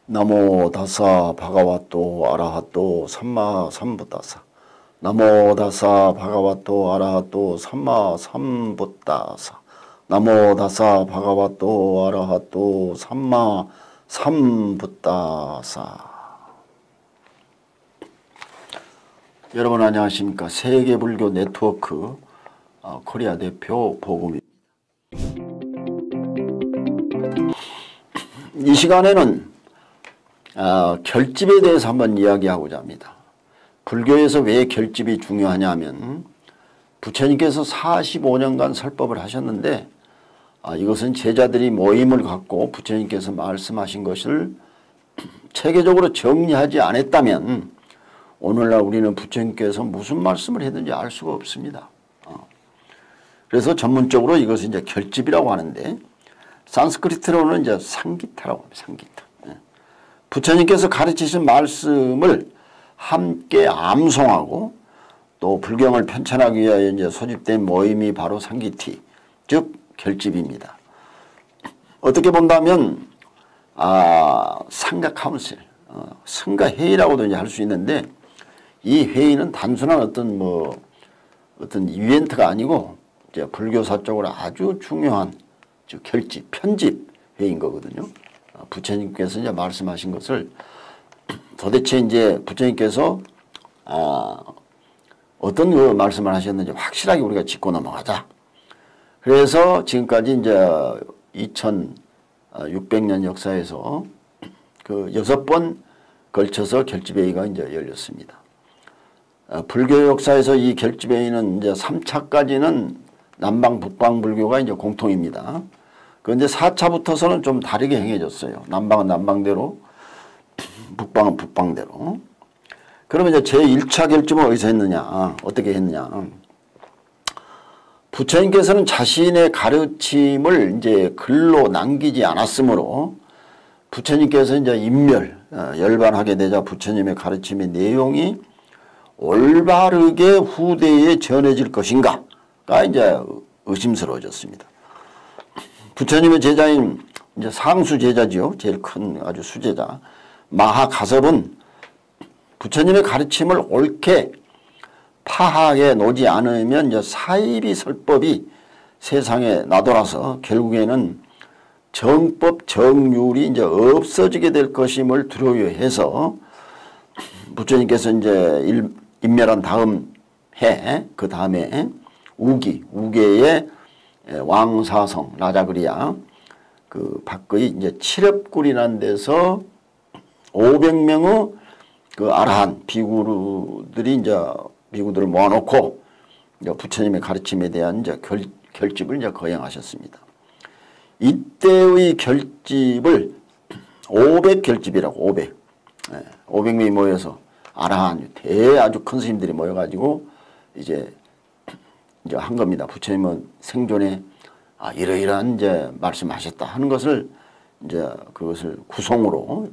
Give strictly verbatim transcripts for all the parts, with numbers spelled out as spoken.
나모 다사 바가와토 아라하토 삼마 삼부다사. 나모 다사 바가와토 아라하토 삼마 삼부다사. 나모 다사 바가와토 아라하토 삼마 삼부다사. 여러분 안녕하십니까. 세계불교 네트워크 어, 코리아 대표 보금입니다. 이 시간에는 어, 결집에 대해서 한번 이야기하고자 합니다. 불교에서 왜 결집이 중요하냐 하면 부처님께서 사십오 년간 설법을 하셨는데 아, 이것은 제자들이 모임을 갖고 부처님께서 말씀하신 것을 체계적으로 정리하지 않았다면 오늘날 우리는 부처님께서 무슨 말씀을 했는지 알 수가 없습니다. 어. 그래서 전문적으로 이것을 이제 결집이라고 하는데 산스크리트로는 이제 상기타라고 합니다. 상기타. 예. 부처님께서 가르치신 말씀을 함께 암송하고 또 불경을 편찬하기 위하여 이제 소집된 모임이 바로 상기티, 즉 결집입니다. 어떻게 본다면 아, 상가 카운슬, 어, 상가 회의라고도 이제 할 수 있는데 이 회의는 단순한 어떤 뭐 어떤 이벤트가 아니고 이제 불교사적으로 아주 중요한 즉 결집, 편집 회의인 거거든요. 어, 부처님께서 이제 말씀하신 것을 도대체 이제 부처님께서 아, 어떤 그 말씀을 하셨는지 확실하게 우리가 짚고 넘어가자. 그래서 지금까지 이제 이천육백 년 역사에서 그 여섯 번 걸쳐서 결집회의가 이제 열렸습니다. 어, 불교 역사에서 이 결집회의는 이제 삼 차까지는 남방 북방 불교가 이제 공통입니다. 그런데 사 차부터서는 좀 다르게 행해졌어요. 남방은 남방대로, 북방은 북방대로. 그러면 이제 제일 차 결집은 어디서 했느냐, 어떻게 했느냐. 부처님께서는 자신의 가르침을 이제 글로 남기지 않았으므로 부처님께서 이제 인멸, 열반하게 되자 부처님의 가르침의 내용이 올바르게 후대에 전해질 것인가가 이제 의심스러워졌습니다. 부처님의 제자인 이제 상수 제자지요. 제일 큰 아주 수제자. 마하가섭은 부처님의 가르침을 옳게 파하에 놓지 않으면 이제 사이비 설법이 세상에 나돌아서 결국에는 정법, 정율이 이제 없어지게 될 것임을 두려워해서 부처님께서 이제 인멸한 다음 해, 그 다음에 우기, 우계의 왕사성, 라자그리아, 그 밖의 이제 칠엽굴이라는 데서 오백 명의 그 아라한 비구들이 이제 비구들을 모아놓고 이제 부처님의 가르침에 대한 이제 결, 결집을 이제 거행하셨습니다. 이때의 결집을 오백 결집이라고 오백. 예, 오백 명이 모여서 아라한 대 아주 큰 스님들이 모여가지고 이제 이제 한 겁니다. 부처님은 생존에 아, 이러이러한 이제 말씀하셨다 하는 것을 이제 그것을 구성으로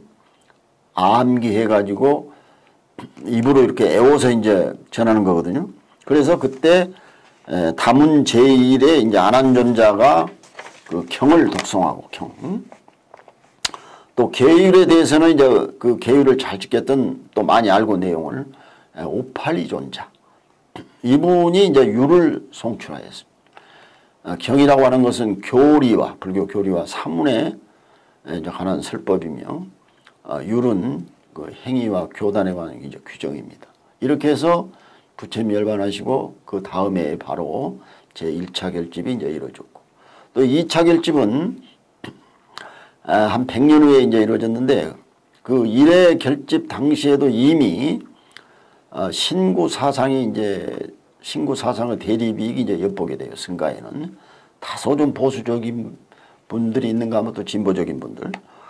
암기해가지고 입으로 이렇게 애워서 이제 전하는 거거든요. 그래서 그때 에, 다문 제일의 이제 안한존자가 그 경을 독송하고 경. 또 계율에 대해서는 이제 그 계율을 잘 지켰던 또 많이 알고 내용을 에, 오팔이존자. 이분이 이제 유를 송출하였습니다. 어, 경이라고 하는 것은 교리와 불교 교리와 사문에 이제 관한 설법이며 어, 율은 그 행위와 교단에 관한 이제 규정입니다. 이렇게 해서 부처님이 열반하시고 그 다음에 바로 제일 차 결집이 이제 이루어졌고 또 이 차 결집은 아, 한 백 년 후에 이제 이루어졌는데 그 일 회 결집 당시에도 이미 어, 신구 사상이 이제 신구 사상의 대립이 이제 엿보게 돼요. 승가에는 다소 좀 보수적인 분들이 있는가 하면 또 진보적인 분들.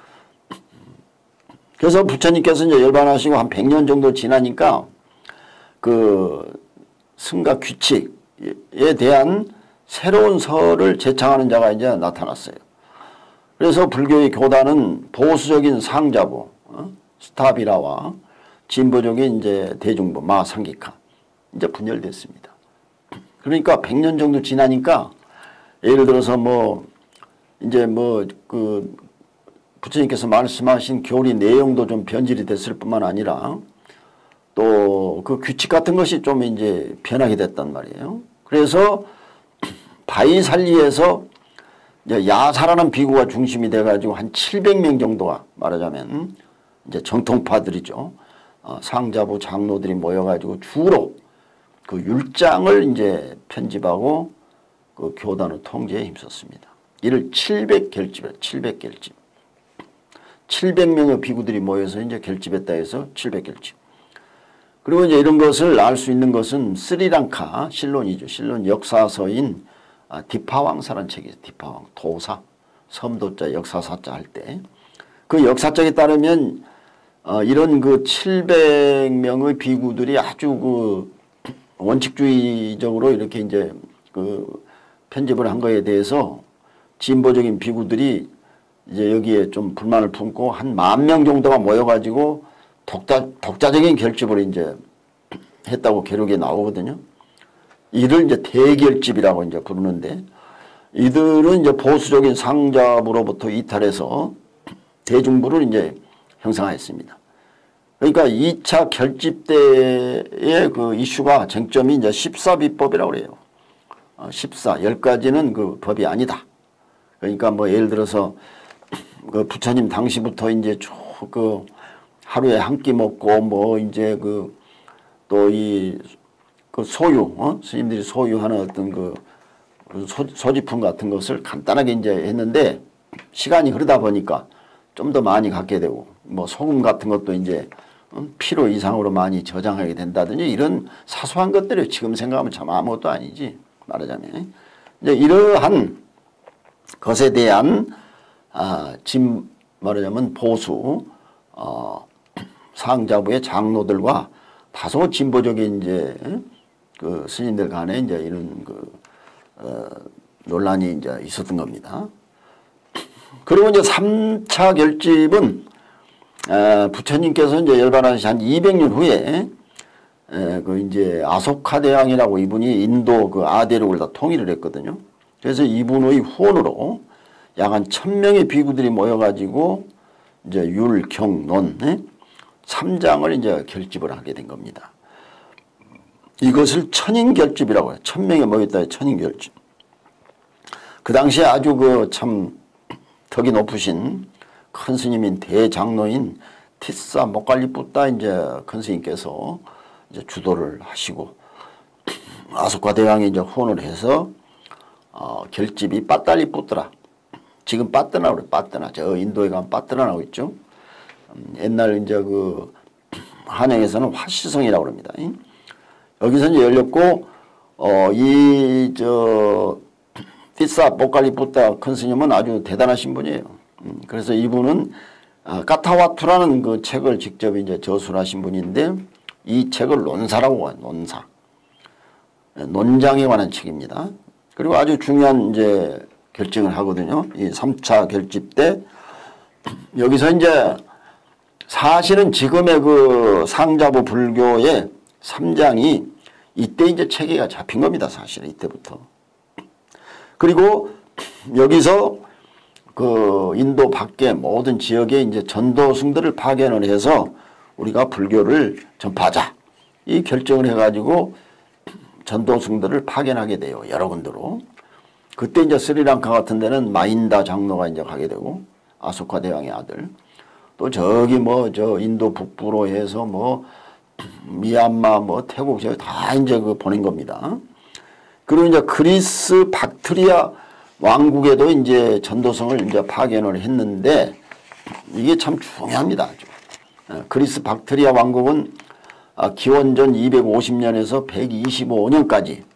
그래서 부처님께서 이제 열반하시고 한 백 년 정도 지나니까 그 승가 규칙에 대한 새로운 설을 제창하는 자가 이제 나타났어요. 그래서 불교의 교단은 보수적인 상자부, 어? 스타비라와 진보적인 이제 대중부, 마상기카 이제 분열됐습니다. 그러니까 백 년 정도 지나니까 예를 들어서 뭐 이제 뭐 그 부처님께서 말씀하신 교리 내용도 좀 변질이 됐을 뿐만 아니라 또 그 규칙 같은 것이 좀 이제 변하게 됐단 말이에요. 그래서 바이살리에서 이제 야사라는 비구가 중심이 돼가지고 한 칠백 명 정도가 말하자면 이제 정통파들이죠. 어, 상자부 장로들이 모여가지고 주로 그 율장을 이제 편집하고 그 교단의 통제에 힘썼습니다. 이를 칠백 결집에 칠백 결집. 칠백 명의 비구들이 모여서 이제 결집했다 해서 칠백 결집. 그리고 이제 이런 것을 알 수 있는 것은 스리랑카 실론이죠. 실론 역사서인 아, 디파왕사라는 책이 있어요. 디파왕 도사 섬도자 역사사자 할 때 그 역사책에 따르면 어, 이런 그 칠백 명의 비구들이 아주 그 원칙주의적으로 이렇게 이제 그 편집을 한 거에 대해서 진보적인 비구들이 이제 여기에 좀 불만을 품고 한 만 명 정도가 모여가지고 독자, 독자적인 결집을 이제 했다고 기록에 나오거든요. 이를 이제 대결집이라고 이제 부르는데 이들은 이제 보수적인 상자부로부터 이탈해서 대중부를 이제 형성하였습니다. 그러니까 이 차 결집 때의 그 이슈가 쟁점이 이제 십사비법이라고 그래요. 어, 십사, 열 가지는 그 법이 아니다. 그러니까 뭐 예를 들어서 그 부처님 당시부터 이제 쭉 그 하루에 한 끼 먹고 뭐 이제 그 또 이 그 소유, 어? 스님들이 소유하는 어떤 그 소, 소지품 같은 것을 간단하게 이제 했는데 시간이 흐르다 보니까 좀 더 많이 갖게 되고 뭐 소금 같은 것도 이제 필요 이상으로 많이 저장하게 된다든지 이런 사소한 것들이 지금 생각하면 참 아무것도 아니지 말하자면 이제 이러한 것에 대한 아, 진 말하자면 보수 어, 상자부의 장로들과 다소 진보적인 이제 그 스님들 간에 이제 이런 그 어, 논란이 이제 있었던 겁니다. 그리고 이제 삼 차 결집은 에, 부처님께서 이제 열반하신 한 이백 년 후에 에, 그 이제 아소카 대왕이라고 이분이 인도 그 아대륙을 다 통일을 했거든요. 그래서 이분의 후원으로 약 한 천 명의 비구들이 모여가지고 이제 율, 경, 논 에? 삼 장을 이제 결집을 하게 된 겁니다. 이것을 천인결집이라고 해요. 천 명이 모였다 천인결집. 그 당시에 아주 그 참 덕이 높으신 큰 스님인 대장로인 티사 모칼리뿌따 이제 큰 스님께서 이제 주도를 하시고 아소카 대왕이 이제 후원을 해서 어, 결집이 빠따리뿌뜨라. 지금 빠뜨나고 그래, 빠뜨나. 저 인도에 가면 빠뜨나 나오고 있죠. 음, 옛날 이제 그 한양에서는 화시성이라고 합니다. 여기서 이제 열렸고, 어, 이, 저, 티사 모칼리뿌따 큰 스님은 아주 대단하신 분이에요. 음, 그래서 이분은 아, 까타와투라는 그 책을 직접 이제 저술을 하신 분인데 이 책을 논사라고 해요. 논사. 논장에 관한 책입니다. 그리고 아주 중요한 이제 결정을 하거든요. 이 삼 차 결집 때 여기서 이제 사실은 지금의 그 상자부 불교의 삼 장이 이때 이제 체계가 잡힌 겁니다. 사실은 이때부터. 그리고 여기서 그 인도 밖의 모든 지역에 이제 전도승들을 파견을 해서 우리가 불교를 전파하자. 이 결정을 해가지고 전도승들을 파견하게 돼요. 여러 군데로. 그때 이제 스리랑카 같은 데는 마인다 장로가 이제 가게 되고 아소카 대왕의 아들. 또 저기 뭐 저 인도 북부로 해서 뭐 미얀마 뭐 태국 저기 다 이제 그 보낸 겁니다. 그리고 이제 그리스 박트리아 왕국에도 이제 전도성을 이제 파견을 했는데 이게 참 중요합니다. 그리스 박트리아 왕국은 기원전 이백오십 년에서 백이십오 년까지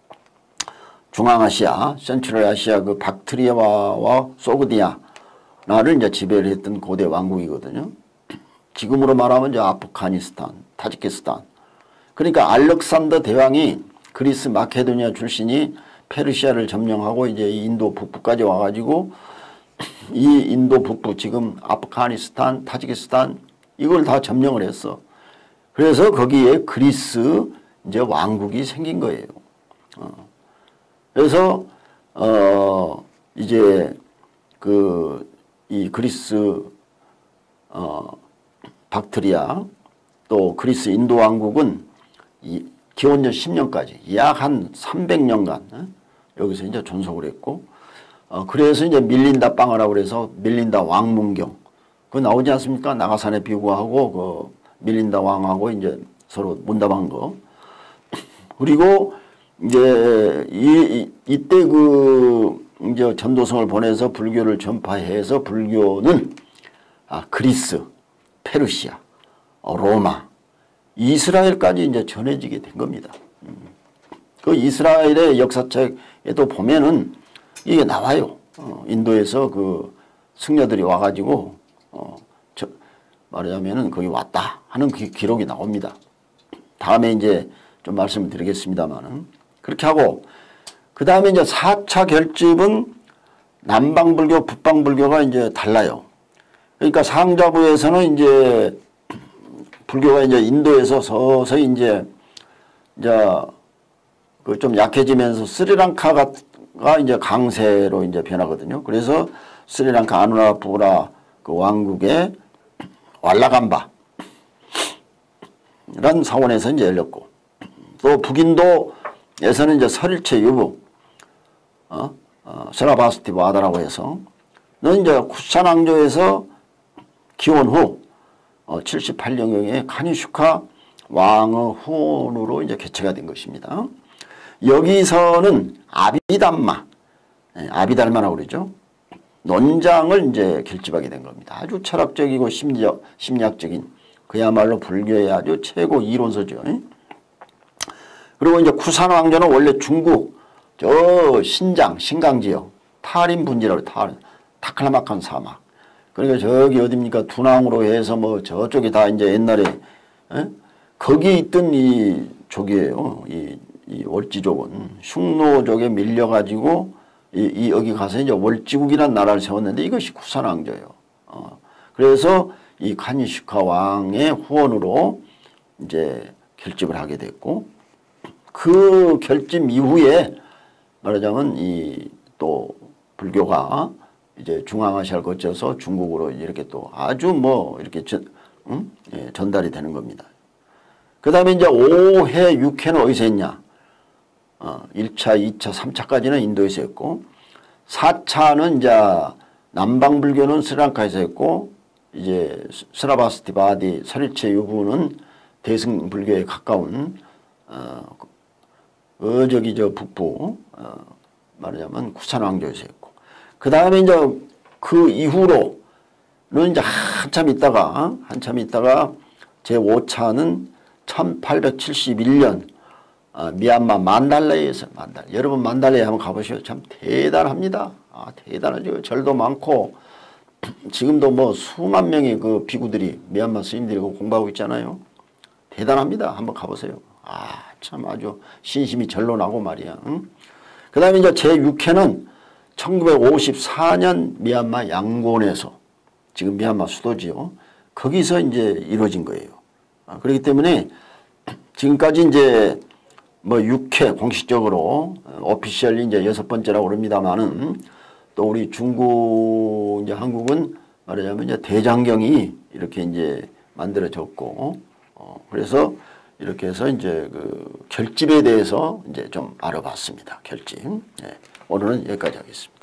중앙아시아, 센트럴 아시아 그 박트리아와 소그디아나를 이제 지배를 했던 고대 왕국이거든요. 지금으로 말하면 이제 아프가니스탄, 타지키스탄. 그러니까 알렉산더 대왕이 그리스 마케도니아 출신이 페르시아를 점령하고 이제 인도 북부까지 와가지고 이 인도 북부 지금 아프가니스탄, 타지키스탄 이걸 다 점령을 했어. 그래서 거기에 그리스 이제 왕국이 생긴 거예요. 어. 그래서 어 이제 그 이 그리스 어, 박트리아 또 그리스 인도 왕국은 이 기원전 십 년까지 약 한 삼백 년간 어? 여기서 이제 존속을 했고 어, 그래서 이제 밀린다 빵하라고 그래서 밀린다 왕문경 그 나오지 않습니까? 나가산에 비구하고 그 밀린다 왕하고 이제 서로 문답한 거. 그리고 이제 이, 이 이때 그 이제 전도성을 보내서 불교를 전파해서 불교는 아 그리스, 페르시아, 어, 로마, 이스라엘까지 이제 전해지게 된 겁니다. 그 이스라엘의 역사책에도 보면은 이게 나와요. 어, 인도에서 그 승려들이 와가지고 어, 저, 말하자면은 거기 왔다 하는 그 기록이 나옵니다. 다음에 이제 좀 말씀을 드리겠습니다만은 그렇게 하고 그 다음에 이제 사 차 결집은 남방불교, 북방불교가 이제 달라요. 그러니까 상자부에서는 이제 불교가 이제 인도에서 서서히 이제 이제 그 좀 약해지면서 스리랑카가 이제 강세로 이제 변하거든요. 그래서 스리랑카 아누라푸라 그 왕국의 왈라감바 란 사원에서 이제 열렸고 또 북인도에서는 이제 설일체 유부 어? 어, 세라바스티 바다라고 해서 는 이제 쿠산왕조에서 기원 후 어, 칠십팔 년경에 카니슈카 왕의 후원으로 이제 개최가 된 것입니다. 여기서는 아비담마, 네, 아비달마라고 그러죠. 논장을 이제 결집하게 된 겁니다. 아주 철학적이고 심리적, 심리학적인 그야말로 불교의 아주 최고 이론서죠. 그리고 이제 쿠산 왕조는 원래 중국 저 신장, 신강지역 타림 분지라고 타, 타클라마칸 사막. 그러니까 저기 어딥니까 두낭으로 해서 뭐 저쪽이 다 이제 옛날에 에? 거기 있던 이 족이에요. 이, 이 월지족은 흉노족에 밀려가지고 이, 이 여기 가서 이제 월지국이라는 나라를 세웠는데 이것이 쿠산 왕조예요. 어. 그래서 이 카니슈카 왕의 후원으로 이제 결집을 하게 됐고 그 결집 이후에 말하자면 이 또 불교가 이제 중앙아시아를 거쳐서 중국으로 이렇게 또 아주 뭐 이렇게 전, 응? 예, 전달이 되는 겁니다. 그 다음에 이제 오 회, 육 회는 어디서 했냐? 어, 일 차, 이 차, 삼 차까지는 인도에서 했고 사 차는 이제 남방불교는 스리랑카에서 했고 이제 스라바스티 바디 설일체 유부는 대승불교에 가까운 어, 어 저기 저 북부 어, 말하자면 쿠산 왕조에서 했고 그 다음에 이제 그 이후로는 이제 한참 있다가 한참 있다가 제오 차는 천팔백칠십일 년 아, 미얀마 만달레이에서 만달 여러분 만달레에 한번 가보시오. 참 대단합니다. 아, 대단하죠. 절도 많고 지금도 뭐 수만 명의 그 비구들이 미얀마 스님들이 공부하고 있잖아요. 대단합니다. 한번 가보세요. 아, 참 아주 신심이 절로 나고 말이야. 응? 그 다음에 이제 제육 회는 천구백오십사 년 미얀마 양곤에서 지금 미얀마 수도지요. 거기서 이제 이루어진 거예요. 아, 그렇기 때문에 지금까지 이제 뭐 육 회 공식적으로 오피셜리 이제 여섯 번째라고 그럽니다만은 또 우리 중국 이제 한국은 말하자면 이제 대장경이 이렇게 이제 만들어졌고 어, 그래서 이렇게 해서 이제 그 결집에 대해서 이제 좀 알아봤습니다. 결집. 네. 오늘은 여기까지 하겠습니다.